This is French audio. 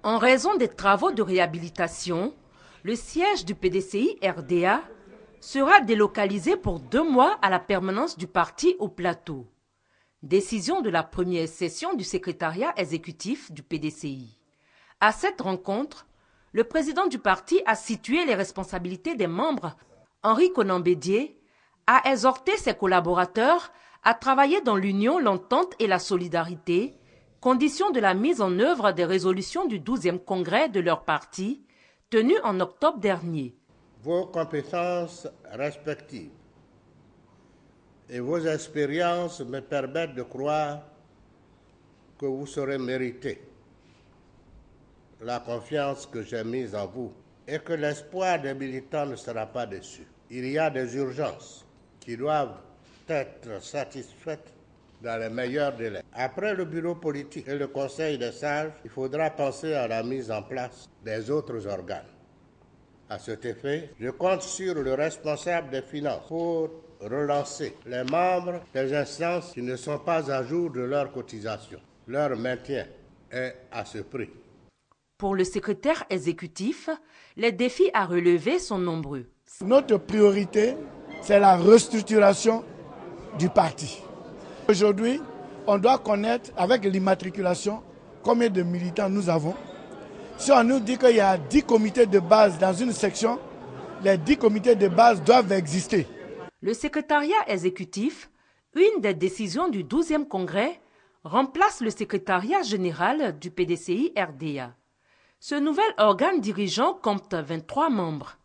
En raison des travaux de réhabilitation, le siège du PDCI RDA sera délocalisé pour 2 mois à la permanence du parti au Plateau. Décision de la première session du secrétariat exécutif du PDCI. À cette rencontre, le président du parti a situé les responsabilités des membres. Henri Konan Bédié a exhorté ses collaborateurs à travailler dans l'union, l'entente et la solidarité, condition de la mise en œuvre des résolutions du 12e congrès de leur parti, tenu en octobre dernier. Vos compétences respectives et vos expériences me permettent de croire que vous saurez mériter la confiance que j'ai mise en vous et que l'espoir des militants ne sera pas déçu. Il y a des urgences qui doivent être satisfaites dans les meilleurs délais. Après le bureau politique et le conseil des sages, il faudra penser à la mise en place des autres organes. À cet effet, je compte sur le responsable des finances pour relancer les membres des instances qui ne sont pas à jour de leur cotisation. Leur maintien est à ce prix. Pour le secrétaire exécutif, les défis à relever sont nombreux. Notre priorité, c'est la restructuration du parti. Aujourd'hui, on doit connaître avec l'immatriculation combien de militants nous avons. Si on nous dit qu'il y a 10 comités de base dans une section, les 10 comités de base doivent exister. Le secrétariat exécutif, une des décisions du 12e congrès, remplace le secrétariat général du PDCI RDA. Ce nouvel organe dirigeant compte 23 membres.